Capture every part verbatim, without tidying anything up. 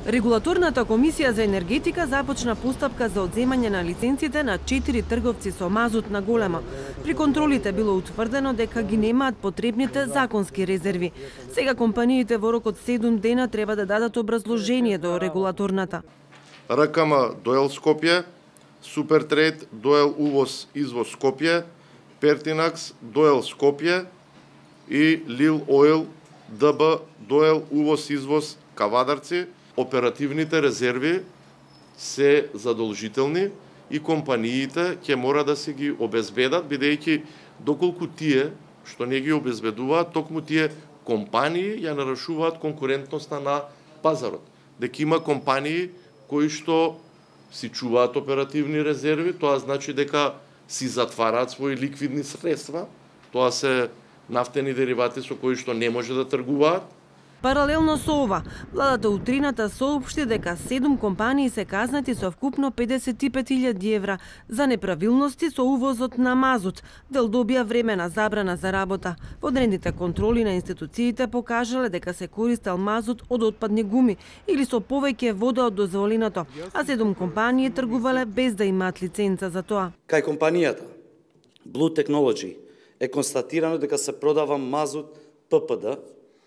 Регулаторната комисија за енергетика започна постапка за одземање на лиценците на четири трговци со мазут на големо. При контролите било утврдено дека ги немаат потребните законски резерви. Сега компаниите во рок од седум дена треба да дадат образложение до регулаторната. Р К М Доел Скопје, Супертрейд Доел Увоз Извоз Скопје, Пертинакс Доел Скопје и Лил Ойл Д Б Доел Увоз Извоз Кавадарци. Оперативните резерви се задолжителни и компаниите ќе мора да се ги обезбедат, бидејќи доколку тие што не ги обезбедуваат, токму тие компании ја нарушуваат конкурентноста на пазарот. Дека има компании кои што си чуваат оперативни резерви, тоа значи дека си затвараат своји ликвидни средства, тоа се нафтени деривати со кои што не може да тргуваат. Паралелно со ова, владата утрината соопшти дека седум компании се казнати со вкупно педесет и пет илјади евра за неправилности со увозот на мазут, дел добија времена забрана за работа. Одредните контроли на институциите покажале дека се користел мазут од отпадни гуми или со повеќе вода од дозволеното, а седум компании тргувале без да имаат лиценца за тоа. Кај компанијата Blue Technology е констатирано дека се продава мазут П П Д,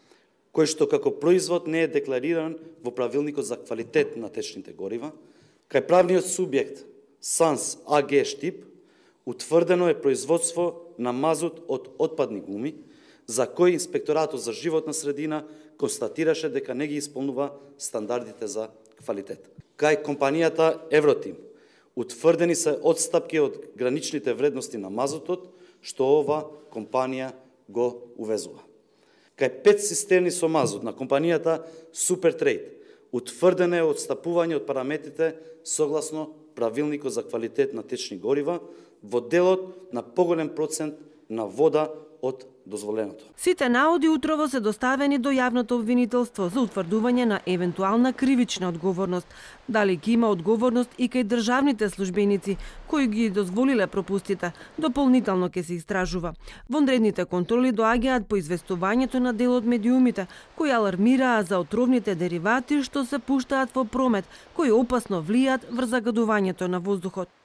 кој што како производ не е деклариран во правилникот за квалитет на течните горива. Кај правниот субјект САНС А Г Штип утврдено е производство на мазут од отпадни гуми, за кој инспекторатот за животна средина констатираше дека не ги исполнува стандардите за квалитет. Кај компанијата Евротим утврдени се одстапки од граничните вредности на мазутот, што ова компанија го увезува. Кај пет цистерни со мазут на компанијата Супертрейд утврдено е одстапување од параметрите согласно правилникот за квалитет на течни горива во делот на поголем процент на вода од дозволеното. Сите наоди утрово се доставени до јавното обвинителство за утврдување на евентуална кривична одговорност. Дали ќе има одговорност и кај државните службеници кои ги дозволиле пропустите, дополнително ќе се истражува. Вонредните контроли доаѓаат по известувањето на дел од медиумите кои алармираа за отровните деривати што се пуштаат во промет, кои опасно влијаат врз загадувањето на воздухот.